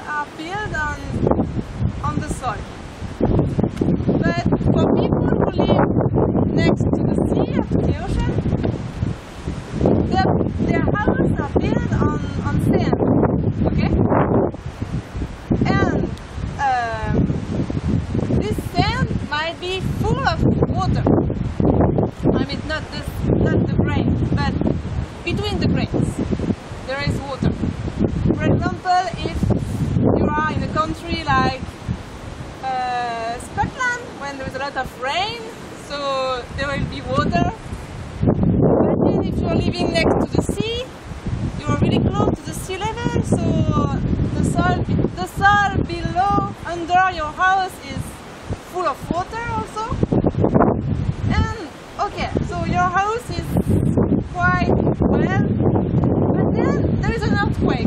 are built on the soil. But for people who live next to the sea, to the ocean, their houses are built on sand. Okay? And this sand might be full of water. I mean, not the grain, but between the grains there is water. For example, if you are in a country like Scotland, when there is a lot of rain, so there will be water. But then if you are living next to the sea, you are really close to the sea level, so the soil below, under your house is full of water also. And okay, so your house is quite well, but then there is an earthquake,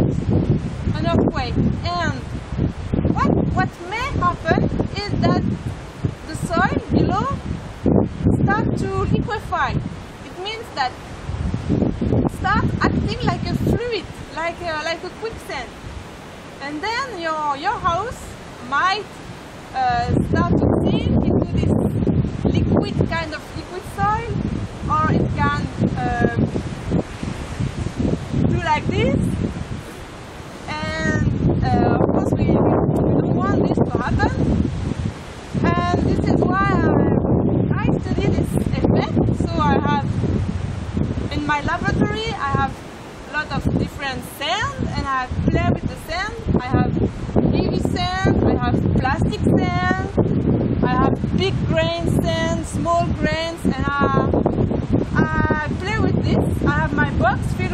and what may happen is that the soil below starts to liquefy. It means that it starts acting like a fluid, like a quicksand, and then your house might start to sink into this kind of liquid soil, or it can do like this. And of course we don't want this to happen, and this is why I study this effect. So I have in my laboratory I have a lot of different sand, and I play with the sand. I have heavy sand, I have plastic sand, I have big grain sand, small grains, and I play with this. I have my box filled